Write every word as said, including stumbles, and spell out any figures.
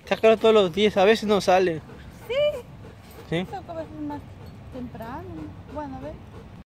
Sácalo todos los días, a veces no sale. Sí. ¿Sí? Saco a veces más temprano. Bueno, a ver.